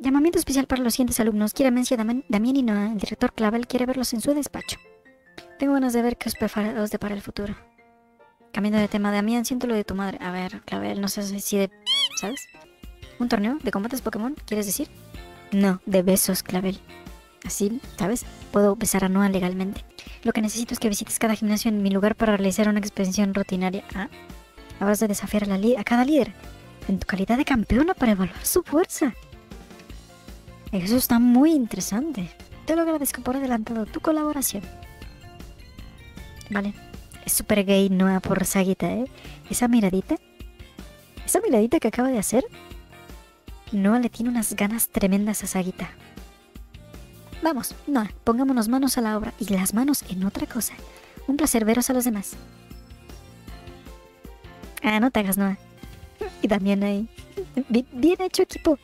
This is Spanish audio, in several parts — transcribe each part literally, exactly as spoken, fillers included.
Llamamiento especial para los siguientes alumnos. Kiramencia, Damián y Noah. El director Clavel quiere verlos en su despacho. Tengo ganas de ver qué os prepara, os depara el futuro. Cambiando de tema, Damián, siento lo de tu madre. A ver, Clavel, no sé si de... ¿sabes? ¿Un torneo de combates Pokémon, quieres decir? No, de besos, Clavel. Así, ¿sabes? Puedo besar a Noah legalmente. Lo que necesito es que visites cada gimnasio en mi lugar para realizar una expresión rutinaria. Ah, habrás de desafiar a, la a cada líder en tu calidad de campeona para evaluar su fuerza. Eso está muy interesante. Te lo agradezco por adelantado tu colaboración. Vale. Es súper gay Noah por Saguita, ¿eh? Esa miradita. Esa miradita que acaba de hacer. Noah le tiene unas ganas tremendas a Saguita. Vamos, Noah, pongámonos manos a la obra y las manos en otra cosa. Un placer veros a los demás. Ah, no te hagas, Noah. Y Damián ahí. Bien hecho, equipo.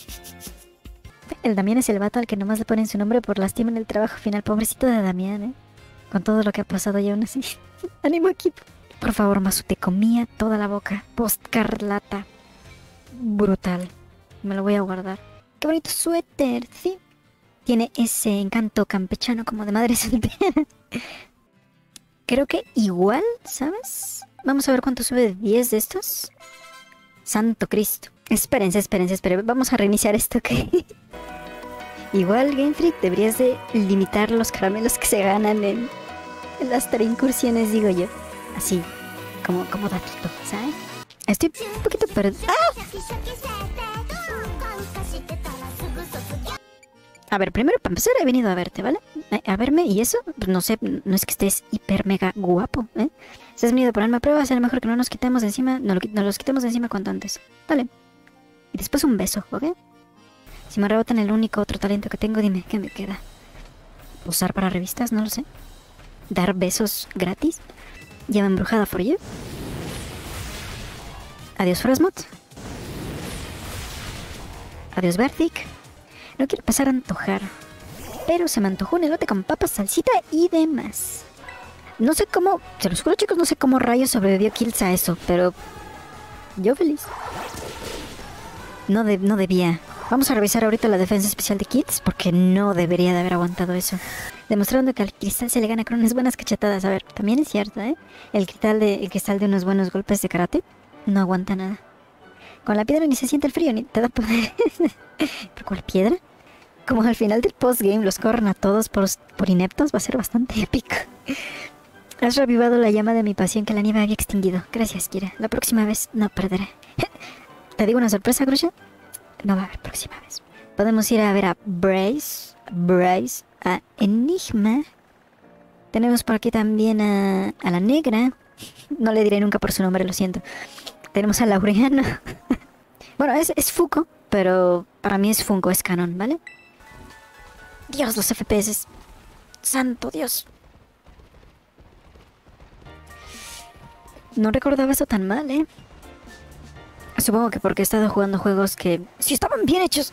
El Damián es el vato al que nomás le ponen su nombre por lastima en el trabajo final. Pobrecito de Damián, ¿eh? Con todo lo que ha pasado y aún así. Ánimo, equipo. Por favor, Masu, te comía toda la boca. Postcarlata. Brutal. Me lo voy a guardar. Qué bonito suéter, ¿sí? Tiene ese encanto campechano como de madre soltera. Creo que igual, ¿sabes? Vamos a ver cuánto sube de diez de estos. Santo Cristo. Espérense, espérense, espérense. Vamos a reiniciar esto, ¿ok? Igual, Game Freak, deberías de limitar los caramelos que se ganan en, en las incursiones, digo yo. Así, como, como datito, ¿sabes? Estoy un poquito perdido. ¡Ah! A ver, primero para empezar he venido a verte, ¿vale? A verme y eso, no sé, no es que estés hiper mega guapo, ¿eh? Si has venido a ponerme a prueba, será mejor que no nos quitemos de encima, no lo, nos los quitemos de encima cuanto antes. Dale. Y después un beso, ¿ok? Si me rebotan el único otro talento que tengo, dime, ¿qué me queda? ¿Usar para revistas? No lo sé. ¿Dar besos gratis? Llama embrujada for you. Adiós, Frostmoth. Adiós, Vertic. No quiero pasar a antojar, pero se me antojó un elote con papas, salsita y demás. No sé cómo, se los juro, chicos, no sé cómo rayos sobrevivió Kills a eso, pero yo feliz. No, de, no debía. Vamos a revisar ahorita la defensa especial de Kills, porque no debería de haber aguantado eso. Demostrando que al cristal se le gana con unas buenas cachetadas. A ver, también es cierto, ¿eh? El cristal de, el cristal de unos buenos golpes de karate no aguanta nada. Con la piedra ni se siente el frío, ni te da poder. ¿Pero con la piedra? Como al final del postgame los corren a todos por, por ineptos, va a ser bastante épico. Has revivado la llama de mi pasión que la nieve había extinguido. Gracias, Kira. La próxima vez no perderé. ¿Te digo una sorpresa, Grusha? No va a haber próxima vez. Podemos ir a ver a Brace, Brace, a Enigma. Tenemos por aquí también a, a la negra. No le diré nunca por su nombre, lo siento. Tenemos a Laureano. Bueno, es, es Fuko, pero para mí es Funko, es canon, ¿vale? Dios, los F P S. Santo Dios. No recordaba eso tan mal, ¿eh? Supongo que porque he estado jugando juegos que sí estaban bien hechos.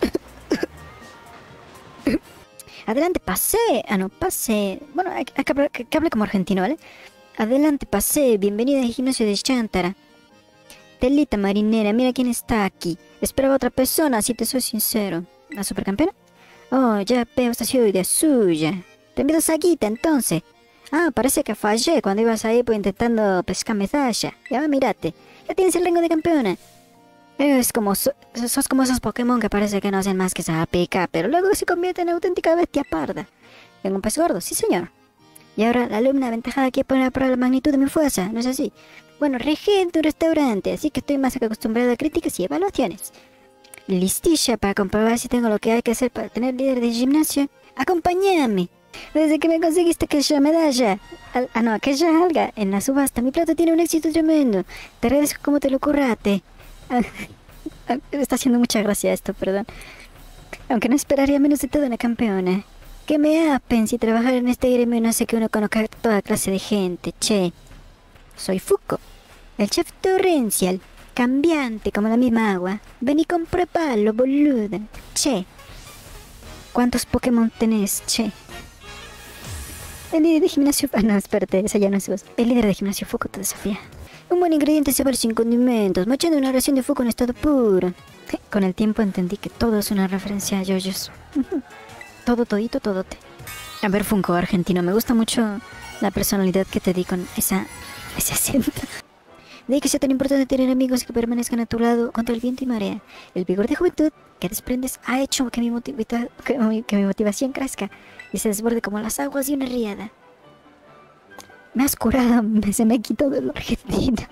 Adelante, pasé. Ah, no, pasé. Bueno, hay, hay que, hablar, que, que hable como argentino, ¿vale? Adelante, pasé. Bienvenida al gimnasio de Chantara. Telita marinera, mira quién está aquí. Esperaba otra persona, si te soy sincero. ¿La supercampeona? Oh, ya veo, esta ciudad idea suya. Te envío Saguita, entonces. Ah, parece que fallé cuando ibas ahí pues, intentando pescar medalla. Ya, mírate. Ya tienes el rango de campeona. Es como... So, sos como esos Pokémon que parece que no hacen más que salpicar, pero luego se convierten en auténtica bestia parda. En un pez gordo, sí señor. Y ahora la alumna aventajada quiere poner a prueba la magnitud de mi fuerza, ¿no es así? Bueno, regento un restaurante, así que estoy más acostumbrado a críticas y evaluaciones. Listilla para comprobar si tengo lo que hay que hacer para tener líder de gimnasio. Acompáñame. Desde que me conseguiste aquella medalla, al, ah no, aquella alga en la subasta, mi plato tiene un éxito tremendo. Te agradezco como te lo curraste. Ah, ah, está haciendo mucha gracia esto, perdón. Aunque no esperaría menos de toda una campeona. Que me apen si trabajar en este gremio no hace que uno conozca toda clase de gente, che. Soy Fuko, el chef torrencial, cambiante como la misma agua. Ven y compruébalo, boluda. Che. ¿Cuántos Pokémon tenés, che? El líder de gimnasio... Ah, no, espérate, esa ya no es voz. El líder de gimnasio Fuko te desafía. Un buen ingrediente se vale sin condimentos. Machando una ración de fuego en estado puro. Con el tiempo entendí que todo es una referencia a yoyos. Todo, todito, todote. A ver, Funko argentino, me gusta mucho la personalidad que te di con esa, ese acento. De ahí que sea tan importante tener amigos que permanezcan a tu lado contra el viento y marea. El vigor de juventud que desprendes ha hecho que mi, motivita, que mi, que mi motivación crezca y se desborde como las aguas de una riada. Me has curado, me, se me quitó de lo argentino.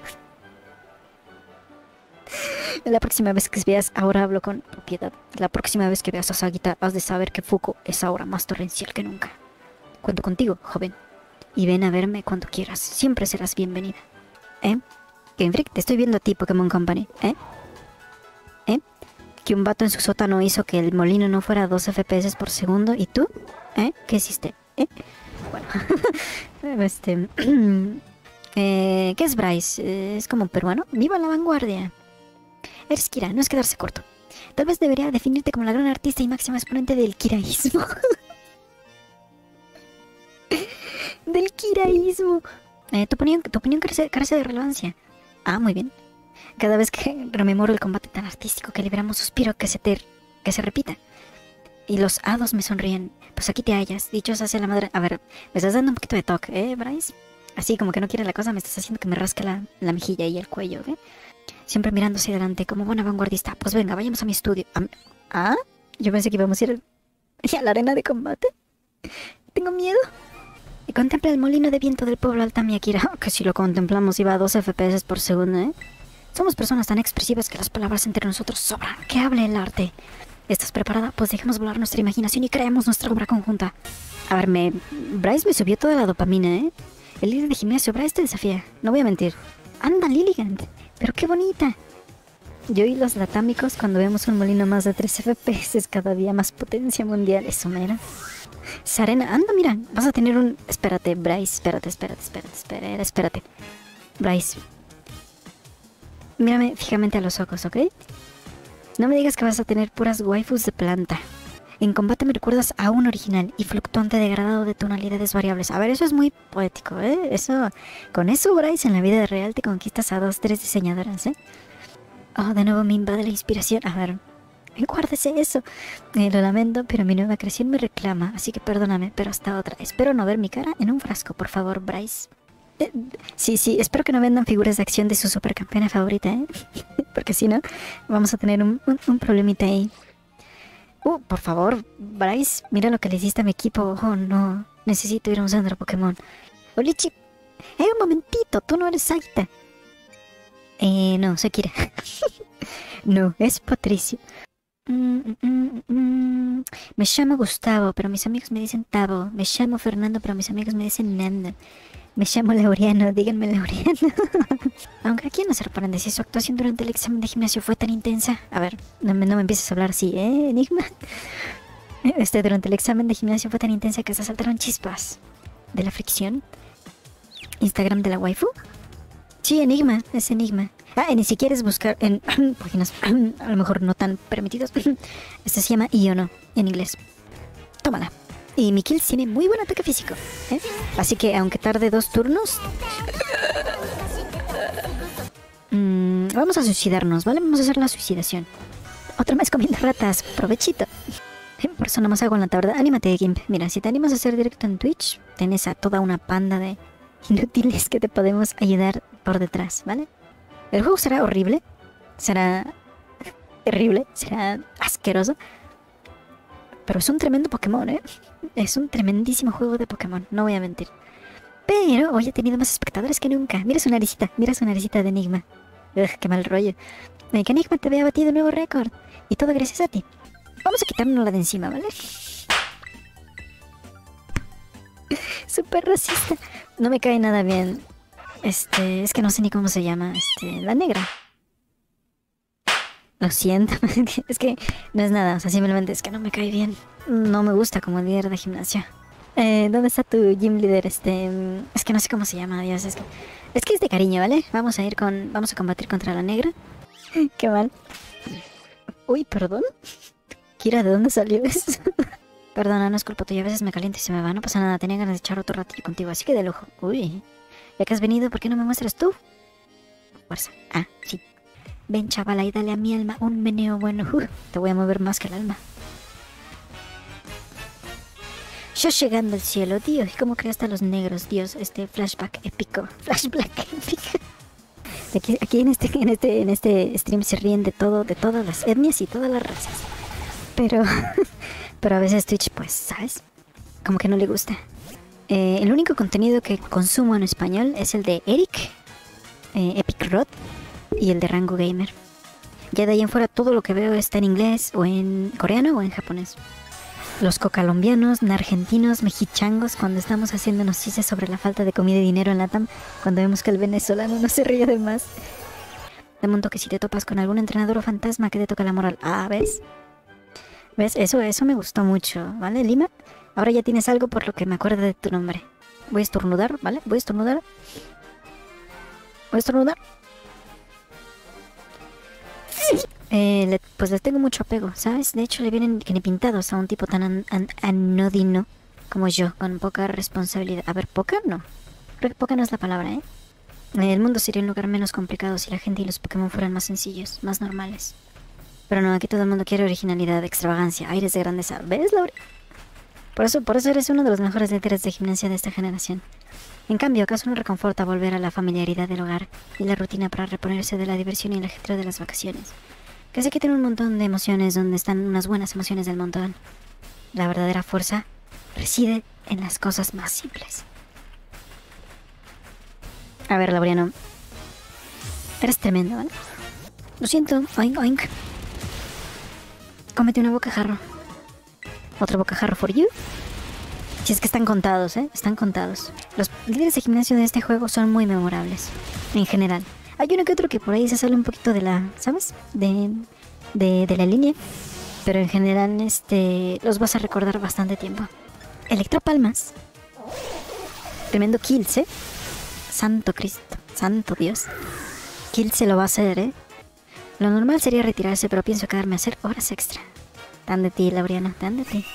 La próxima vez que veas, ahora hablo con propiedad. La próxima vez que veas a Sagita, has de saber que Fuko es ahora más torrencial que nunca. Cuento contigo, joven. Y ven a verme cuando quieras. Siempre serás bienvenida. ¿Eh? Game Freak, te estoy viendo a ti, Pokémon Company. ¿Eh? ¿Eh? Que un vato en su sótano hizo que el molino no fuera a dos F P S por segundo. ¿Y tú? ¿Eh? ¿Qué hiciste? ¿Eh? Bueno. este... eh, ¿Qué es Bryce? Eh, ¿Es como peruano? ¡Viva la vanguardia! Eres Kira, no es quedarse corto. Tal vez debería definirte como la gran artista y máxima exponente del kiraísmo. Del kiraísmo. Eh, tu opinión, tu opinión carece, carece de relevancia. Ah, muy bien. Cada vez que rememoro el combate tan artístico que liberamos, suspiro que se, te, que se repita. Y los hados me sonríen. Pues aquí te hallas, dichosa sea la madre... A ver, me estás dando un poquito de toque, ¿eh, Bryce? Así como que no quieres la cosa, me estás haciendo que me rasque la, la mejilla y el cuello, ¿eh? Siempre mirando hacia adelante como buena vanguardista. Pues venga, vayamos a mi estudio. ¿Ah? Yo pensé que íbamos a ir a la arena de combate. Tengo miedo. Y contempla el molino de viento del pueblo Altamia, Kira. Que si lo contemplamos iba a dos F P S por segundo, ¿eh? Somos personas tan expresivas que las palabras entre nosotros sobran. Que hable el arte. ¿Estás preparada? Pues dejemos volar nuestra imaginación y creemos nuestra obra conjunta. A ver, me... Bryce me subió toda la dopamina, ¿eh? El líder de gimnasio, Bryce te desafía. No voy a mentir. Anda, Lilligant. Pero qué bonita. Yo y los latámicos cuando vemos un molino más de tres F P S cada día más potencia mundial. Eso mera. Sarena, anda, mira, vas a tener un... Espérate, Bryce, espérate, espérate, espérate, espérate, espérate. Bryce. Mírame fijamente a los ojos, ¿ok? No me digas que vas a tener puras waifus de planta. En combate me recuerdas a un original y fluctuante degradado de tonalidades variables. A ver, eso es muy poético, ¿eh? Eso, con eso, Bryce, en la vida real te conquistas a dos, tres diseñadoras, ¿eh? Oh, de nuevo me invade la inspiración. A ver, guárdese eso. Eh, lo lamento, pero mi nueva creación me reclama, así que perdóname, pero hasta otra. Espero no ver mi cara en un frasco, por favor, Bryce. Eh, sí, sí, espero que no vendan figuras de acción de su supercampeona favorita, ¿eh? Porque si no, vamos a tener un, un, un problemita ahí. Uh, por favor, Bryce, mira lo que le hiciste a mi equipo. Oh, no, necesito ir a un centro Pokémon. Olichi, eh, un momentito, tú no eres Sagita. Eh, no, soy Kira. No, es Patricio. Mm, mm, mm, mm. Me llamo Gustavo, pero mis amigos me dicen Tavo. Me llamo Fernando, pero mis amigos me dicen Nando. Me llamo Laureano, díganme Laureano. Aunque aquí no se sorprende si su actuación durante el examen de gimnasio fue tan intensa. A ver, no me, no me empieces a hablar así, ¿eh, Enigma? Este, durante el examen de gimnasio fue tan intensa que se saltaron chispas. ¿De la fricción? ¿Instagram de la waifu? Sí, Enigma, es Enigma. Ah, y ni si quieres buscar en páginas a lo mejor no tan permitidas. Este se llama Iono, en inglés. Tómala. Y mi Kills tiene muy buen ataque físico, ¿eh? Así que aunque tarde dos turnos... Mmm, vamos a suicidarnos, ¿vale? Vamos a hacer la suicidación. Otra vez comiendo ratas, provechito. Por eso nomás hago en la tarde. Anímate, Gimp. Mira, si te animas a hacer directo en Twitch, tenés a toda una panda de inútiles que te podemos ayudar por detrás, ¿vale? El juego será horrible, será terrible, será asqueroso. Pero es un tremendo Pokémon, ¿eh? Es un tremendísimo juego de Pokémon, no voy a mentir. Pero hoy ha tenido más espectadores que nunca. Mira su naricita, mira su naricita de Enigma. Ugh, qué mal rollo. Que Enigma te había batido un nuevo récord. Y todo gracias a ti. Vamos a quitarnos la de encima, ¿vale? Súper racista. No me cae nada bien. Este, es que no sé ni cómo se llama. Este, la negra. Lo siento. Es que no es nada. O sea, simplemente es que no me cae bien. No me gusta como líder de gimnasio. Eh, ¿dónde está tu gym leader? Este, es que no sé cómo se llama, Dios. Es que, es que es de cariño, ¿vale? Vamos a ir con, vamos a combatir contra la negra. Qué mal. Uy, perdón. Kira, ¿de dónde salió eso? Perdona, no es culpa tuya. A veces me caliento y se me va. No pasa nada. Tenía ganas de echar otro ratillo contigo, así que de lujo. Uy. Ya que has venido, ¿por qué no me muestras tú? fuerza. Ah, sí. Ven, chavala, y dale a mi alma un meneo bueno. Uh, te voy a mover más que el alma. Yo llegando al cielo, Dios, ¿cómo creaste a los negros? Dios, este flashback épico. Flashback épico. Aquí, aquí en este, en este, en este stream se ríen de todo, de todas las etnias y todas las razas. Pero, pero a veces Twitch, pues, ¿sabes? Como que no le gusta. Eh, el único contenido que consumo en español es el de Eric, eh, Epic Rod y el de Rango Gamer. Ya de ahí en fuera todo lo que veo está en inglés o en coreano o en japonés. Los cocolombianos, argentinos, mexichangos, cuando estamos haciéndonos chistes sobre la falta de comida y dinero en Latam, cuando vemos que el venezolano no se ríe de más. De modo que si te topas con algún entrenador o fantasma que te toca la moral. Ah, ¿ves? ¿Ves? Eso, eso me gustó mucho, ¿vale, Lima? Ahora ya tienes algo por lo que me acuerdo de tu nombre. Voy a estornudar, ¿vale? Voy a estornudar. Voy a estornudar. Eh, le, pues les tengo mucho apego, ¿sabes? De hecho le vienen que ni pintados a un tipo tan an, an, anodino como yo, con poca responsabilidad. A ver, poca no. Creo que poca no es la palabra, ¿eh? El mundo sería un lugar menos complicado si la gente y los Pokémon fueran más sencillos, más normales. Pero no, aquí todo el mundo quiere originalidad, extravagancia, aires de grandeza. ¿Ves, Laura? Por eso, por eso eres uno de los mejores líderes de gimnasia de esta generación. En cambio, ¿acaso no reconforta volver a la familiaridad del hogar y la rutina para reponerse de la diversión y el ajetreo de las vacaciones? Que sé que tiene un montón de emociones donde están unas buenas emociones del montón. La verdadera fuerza reside en las cosas más simples. A ver, Laureano. Eres tremendo, ¿vale? Lo siento, oink oink. Cómete una bocajarro. Otro bocajarro for you. Si es que están contados, ¿eh? Están contados. Los líderes de gimnasio de este juego son muy memorables. En general. Hay uno que otro que por ahí se sale un poquito de la... ¿Sabes? De, de, de la línea. Pero en general, este... los vas a recordar bastante tiempo. Electropalmas. Tremendo kills, ¿eh? Santo Cristo. Santo Dios. Kill se lo va a hacer, ¿eh? Lo normal sería retirarse, pero pienso quedarme a hacer horas extra. Tan de ti, Laureano, tan de ti.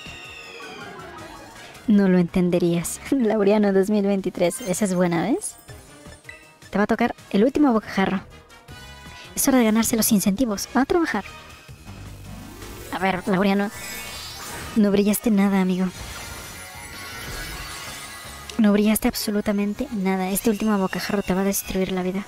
No lo entenderías. Laureano dos mil veintitrés. Esa es buena, ¿ves? Te va a tocar el último bocajarro. Es hora de ganarse los incentivos. Va a trabajar. A ver, Laureano. No brillaste nada, amigo. No brillaste absolutamente nada. Este último bocajarro te va a destruir la vida.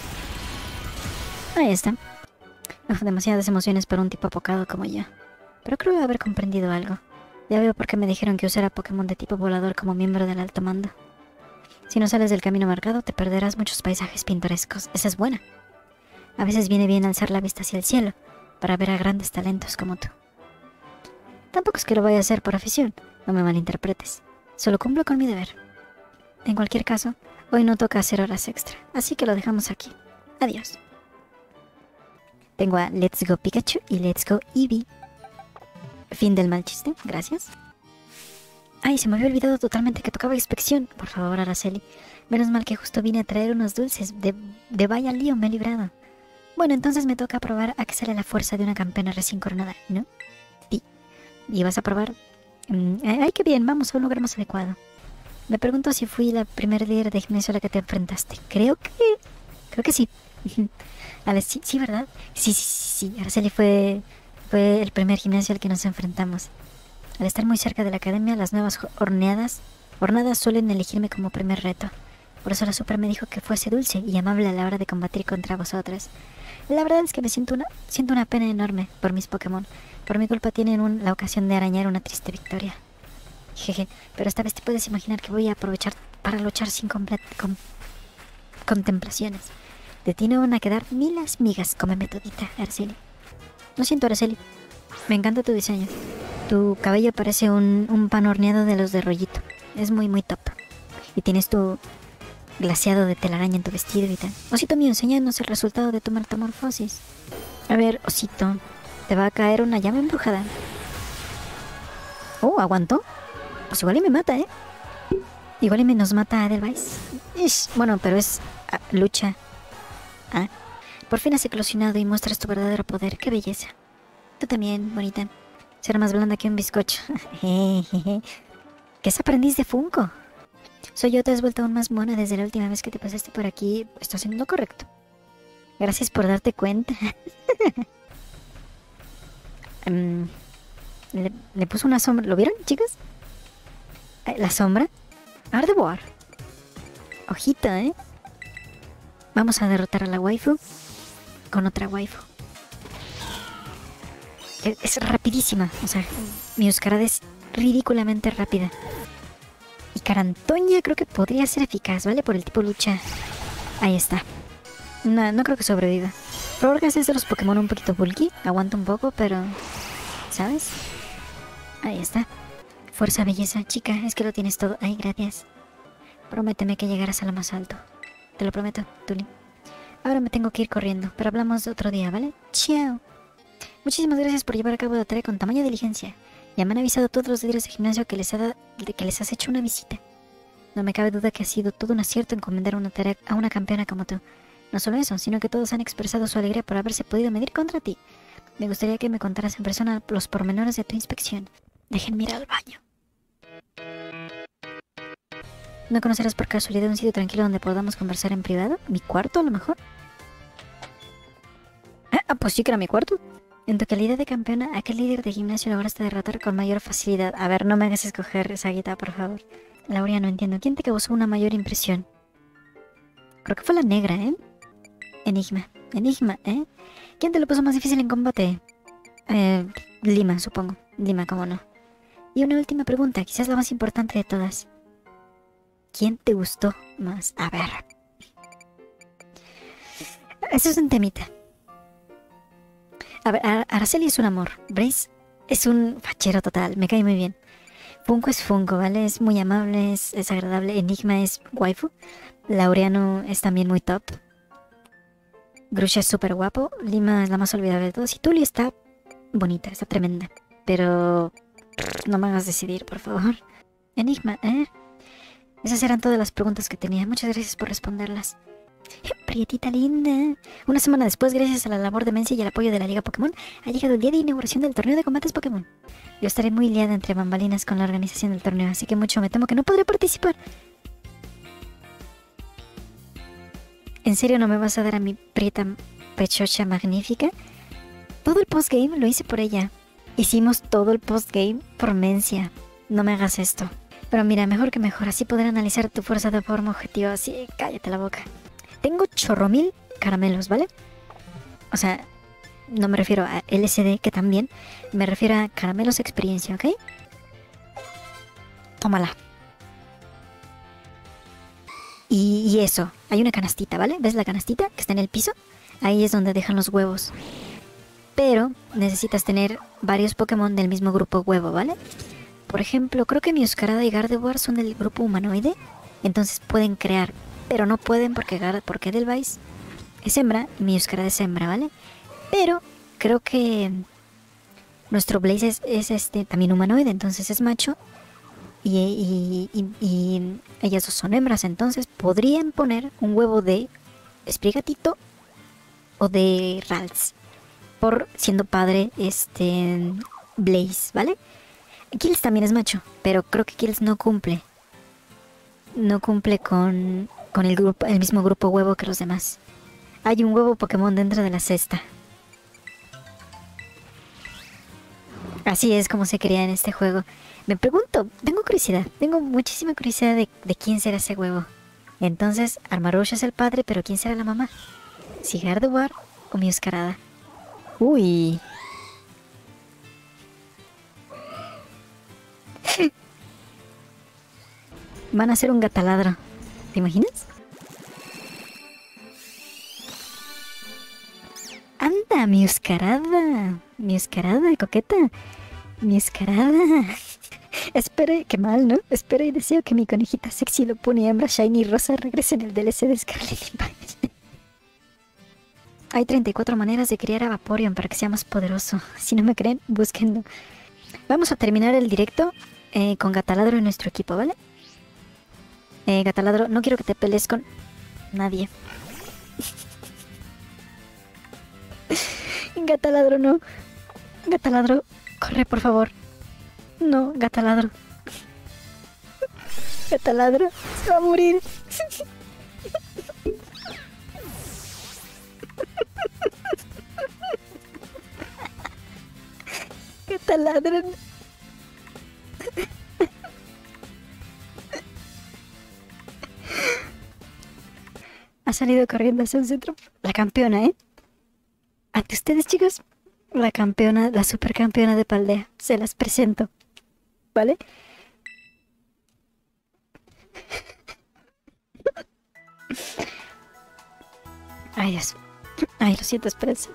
Ahí está. Uf, demasiadas emociones para un tipo apocado como yo. Pero creo haber comprendido algo. Ya veo por qué me dijeron que usara Pokémon de tipo volador como miembro del alto mando. Si no sales del camino marcado, te perderás muchos paisajes pintorescos. Esa es buena. A veces viene bien alzar la vista hacia el cielo para ver a grandes talentos como tú. Tampoco es que lo vaya a hacer por afición, no me malinterpretes. Solo cumplo con mi deber. En cualquier caso, hoy no toca hacer horas extra, así que lo dejamos aquí. Adiós. Tengo a Let's Go Pikachu y Let's Go Eevee. Fin del mal chiste, gracias. Ay, se me había olvidado totalmente que tocaba inspección. Por favor, Araceli. Menos mal que justo vine a traer unos dulces. De, de vaya lío me he librado. Bueno, entonces me toca probar a qué sale la fuerza de una campeona recién coronada, ¿no? Sí. ¿Y vas a probar? Mm, ay, qué bien, vamos a un lugar más adecuado. Me pregunto si fui la primer líder de gimnasio a la que te enfrentaste. Creo que... Creo que sí. Vale, sí, sí, ¿verdad? Sí, sí, sí, sí. Araceli fue... Fue el primer gimnasio al que nos enfrentamos. Al estar muy cerca de la academia, las nuevas horneadas, hornadas suelen elegirme como primer reto. Por eso la Super me dijo que fuese dulce y amable a la hora de combatir contra vosotras. La verdad es que me siento una, siento una pena enorme por mis Pokémon. Por mi culpa tienen un, la ocasión de arañar una triste victoria. Jeje, pero esta vez te puedes imaginar que voy a aprovechar para luchar sin complet, con, contemplaciones. De ti no van a quedar ni las migas, cómeme todita, Araceli. Lo siento, Araceli. Me encanta tu diseño. Tu cabello parece un, un pan horneado de los de rollito. Es muy, muy top. Y tienes tu glaseado de telaraña en tu vestido y tal. Osito mío, enséñanos el resultado de tu metamorfosis. A ver, Osito. Te va a caer una llama embrujada. Oh, ¿aguantó? Pues igual y me mata, ¿eh? Igual y me nos mata a Edelweiss. Ish, bueno, pero es ah, lucha. Ah. Por fin has eclosionado y muestras tu verdadero poder. ¡Qué belleza! Tú también, bonita. Será más blanda que un bizcocho. ¿Qué es aprendiz de Funko? Soy yo, te has vuelto aún más mona desde la última vez que te pasaste por aquí. Estás haciendo lo correcto. Gracias por darte cuenta. um, le, le puso una sombra. ¿Lo vieron, chicos? Eh, La sombra. Gardevoir. Ojito, ¿eh? Vamos a derrotar a la waifu con otra waifu. Es, es rapidísima. O sea, mi Euskarada es ridículamente rápida. Y Carantoña creo que podría ser eficaz, ¿vale? Por el tipo lucha. Ahí está. No, no creo que sobreviva. Florgas es de los Pokémon un poquito bulky. Aguanta un poco, pero... ¿sabes? Ahí está. Fuerza, belleza. Chica, es que lo tienes todo. Ay, gracias. Prométeme que llegarás a lo más alto. Te lo prometo, Tuli. Ahora me tengo que ir corriendo, pero hablamos otro día, ¿vale? Chao. Muchísimas gracias por llevar a cabo la tarea con tamaña diligencia. Ya me han avisado a todos los líderes de gimnasio que les, ha da, de que les has hecho una visita. No me cabe duda que ha sido todo un acierto encomendar una tarea a una campeona como tú. No solo eso, sino que todos han expresado su alegría por haberse podido medir contra ti. Me gustaría que me contaras en persona los pormenores de tu inspección. Déjenme ir al baño. ¿No conocerás por casualidad un sitio tranquilo donde podamos conversar en privado? ¿Mi cuarto, a lo mejor? Ah, pues sí que era mi cuarto. En tu calidad de campeona, ¿a qué líder de gimnasio lograste derrotar con mayor facilidad? A ver, no me hagas escoger esa guita, por favor. Lauria, no entiendo. ¿Quién te causó una mayor impresión? Creo que fue la negra, ¿eh? Enigma. Enigma, ¿eh? ¿Quién te lo puso más difícil en combate? Eh, Lima, supongo. Lima, cómo no. Y una última pregunta, quizás la más importante de todas. ¿Quién te gustó más? A ver. Eso es un temita. A ver, Ar Araceli es un amor. Brace es un fachero total. Me cae muy bien. Funko es Funko, ¿vale? Es muy amable, es, es agradable. Enigma es waifu. Laureano es también muy top. Grusha es súper guapo. Lima es la más olvidable de todos. Y Tuli está bonita, está tremenda. Pero no me hagas decidir, por favor. Enigma, ¿eh? Esas eran todas las preguntas que tenía. Muchas gracias por responderlas. Prietita linda. Una semana después, gracias a la labor de Mency y el apoyo de la Liga Pokémon, ha llegado el día de inauguración del torneo de combates Pokémon. Yo estaré muy liada entre bambalinas con la organización del torneo, así que mucho me temo que no podré participar. ¿En serio no me vas a dar a mi prieta pechocha magnífica? Todo el postgame lo hice por ella. Hicimos todo el postgame por Mencia. No me hagas esto. Pero mira, mejor que mejor, así podré analizar tu fuerza de forma objetiva. Así, cállate la boca. Tengo chorro mil caramelos, ¿vale? O sea, no me refiero a L S D, que también. Me refiero a caramelos experiencia, ¿ok? Tómala. Y, y eso, hay una canastita, ¿vale? ¿Ves la canastita que está en el piso? Ahí es donde dejan los huevos. Pero necesitas tener varios Pokémon del mismo grupo huevo, ¿vale? Por ejemplo, creo que Meowscarada y Gardevoir son del grupo humanoide. Entonces pueden crear, pero no pueden porque, Gar porque Edelweiss es hembra y Meowscarada es hembra, ¿vale? Pero creo que nuestro Blaze es, es este también humanoide, entonces es macho. Y, y, y, y ellas dos son hembras, entonces podrían poner un huevo de Sprigatito o de Ralts. Por siendo padre este Blaze, ¿vale? Kills también es macho, pero creo que Kills no cumple. No cumple con, con el, grupo, el mismo grupo huevo que los demás. Hay un huevo Pokémon dentro de la cesta. Así es como se crea en este juego. Me pregunto, tengo curiosidad, tengo muchísima curiosidad de, de quién será ese huevo. Entonces, Armarouche es el padre, pero ¿quién será la mamá? ¿Si Gardevoir o Meowscarada? Uy... Van a hacer un gataladro. ¿Te imaginas? ¡Anda, Meowscarada! Meowscarada, coqueta. Meowscarada. Espero, qué mal, ¿no? Espero y deseo que mi conejita sexy lo pone hembra shiny rosa regrese en el D L C de Scarlet y Violet. Hay treinta y cuatro maneras de criar a Vaporeon para que sea más poderoso. Si no me creen, búsquenlo. Vamos a terminar el directo eh, con Gataladro en nuestro equipo, ¿vale? Eh, Gataladro, no quiero que te pelees con nadie. Gataladro, no. Gataladro, corre, por favor. No, Gataladro. Gataladro, se va a morir. ¿Qué tal ladran? Ha salido corriendo hacia el centro. La campeona, ¿eh? Ante ustedes, chicos, la campeona, la supercampeona de Paldea. Se las presento. ¿Vale? Ay, Dios. Ay, lo siento, espérense.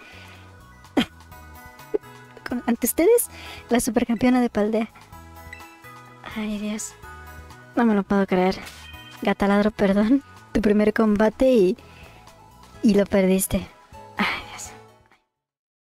Con- Ante ustedes, la supercampeona de Paldea. Ay, Dios. No me lo puedo creer. Gataladro, perdón. Tu primer combate y... Y lo perdiste. Ay,